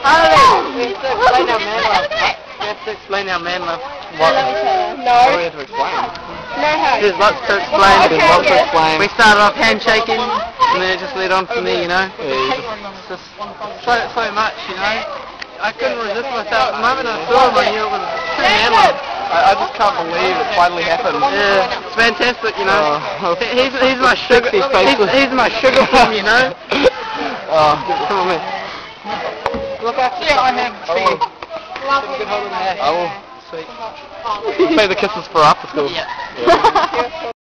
We have to explain our man love. We have to explain our man love. What? No. What do we have to explain? No how. There's lots to explain. Okay, There's lots to yeah. explain. We started off handshaking, and then it just led on from there, you know. Yeah. It's just so much, you know. I couldn't resist myself. The moment I saw him, I knew it was true man love. I just can't believe it finally happened. Yeah, it's fantastic, you know. Oh. He's my sugar. He's my sugar plum, you know. Oh. Come on, man. Look after I have I will. Good holiday. I will. Sweet. Save the kisses for after school. Yeah.